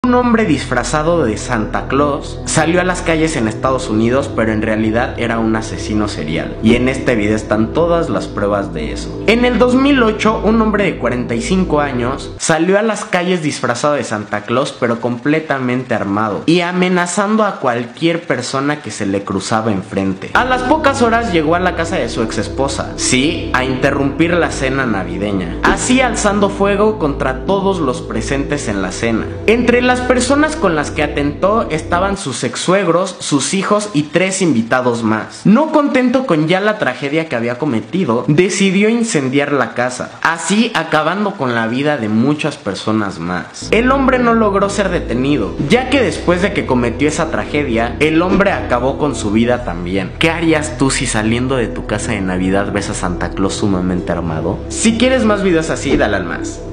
Un hombre disfrazado de Santa Claus salió a las calles en Estados Unidos, pero en realidad era un asesino serial. Y en este video están todas las pruebas de eso. En el 2008, un hombre de 45 años salió a las calles disfrazado de Santa Claus, pero completamente armado y amenazando a cualquier persona que se le cruzaba enfrente. A las pocas horas llegó a la casa de su ex esposa, sí, a interrumpir la cena navideña, así alzando fuego contra todos los presentes en la cena. Entre las personas con las que atentó estaban sus ex-suegros, sus hijos y 3 invitados más. No contento con ya la tragedia que había cometido, decidió incendiar la casa, así acabando con la vida de muchas personas más. El hombre no logró ser detenido, ya que después de que cometió esa tragedia, el hombre acabó con su vida también. ¿Qué harías tú si saliendo de tu casa de Navidad ves a Santa Claus sumamente armado? Si quieres más videos así, dale al más.